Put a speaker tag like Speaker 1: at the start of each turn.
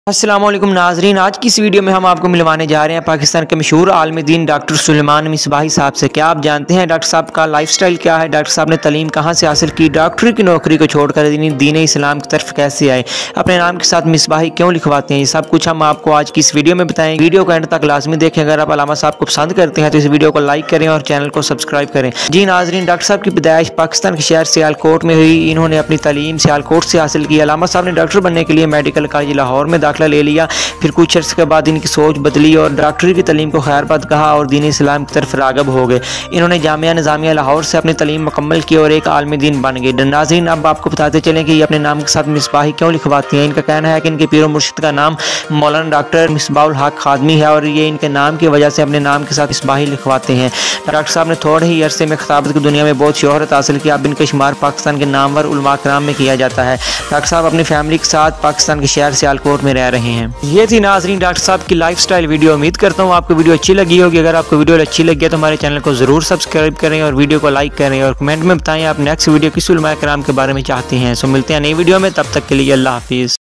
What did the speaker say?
Speaker 1: अस्सलाम वालेकुम नाजरीन, आज की इस वीडियो में हम आपको मिलवाने जा रहे हैं पाकिस्तान के मशहूर आलमी दीन डॉक्टर सुलेमान मिसबाही साहब से। क्या आप जानते हैं डॉक्टर साहब का लाइफस्टाइल क्या है, डॉक्टर साहब ने तालीम कहाँ से हासिल की, डॉक्टरी की नौकरी को छोड़कर दीन इस्लाम की तरफ कैसे आए, अपने नाम के साथ मिसबाही क्यों लिखवाते हैं, ये सब कुछ हम आपको आज की इस वीडियो में बताएंगे। वीडियो को एंड तक लाजमी देखें। अगर आप अलामा साहब को पसंद करते हैं तो इस वीडियो को लाइक करें और चैनल को सब्सक्राइब करें। जी नाजरीन, डॉक्टर साहब की पैदाइश पाकिस्तान के शहर सियालकोट में हुई। इन्होंने अपनी तालीम सियालकोट से हासिल की। अलामा साहब ने डॉक्टर बनने के लिए मेडिकल कॉलेज लाहौर में दाखिला ले लिया। फिर कुछ अर्से के बाद इनकी सोच बदली और डॉक्टरी की तालीम को खैरबाद कहा और दीन इस्लाम की तरफ राग़िब हो गए। इन्होंने जामिया निज़ामिया लाहौर से अपनी तालीम मुकम्मल की और एक आलमी दीन बन गए। नाज़रीन, अब आपको बताते चलें कि ये अपने नाम के साथ मिसबाही क्यों लिखवाती हैं। इनका कहना है कि इनके पीर मुर्शिद का नाम मौलाना डॉक्टर मिसबाहुल हक खादमी है और ये इनके नाम की वजह से अपने नाम के साथ मिसबाही लिखवाते हैं। डॉक्टर साहब ने थोड़े ही अरसे में खिताबत की दुनिया में बहुत शोहरत हासिल की। अब इनका शुमार पाकिस्तान के नामवर उलमा कराम में किया जाता है। डॉक्टर साहब अपनी फैमिली के साथ पाकिस्तान के शहर सियालकोट में रह रहे हैं। ये थी नाजरीन डॉक्टर साहब की लाइफस्टाइल वीडियो। उम्मीद करता हूँ आपको वीडियो अच्छी लगी होगी। अगर आपको वीडियो अच्छी लगी है तो हमारे चैनल को जरूर सब्सक्राइब करें और वीडियो को लाइक करें और कमेंट में बताएं आप नेक्स्ट वीडियो किस उलमा कराम के बारे में चाहते हैं। सो मिलते हैं नई वीडियो में, तब तक के लिए अल्लाह हाफिज़।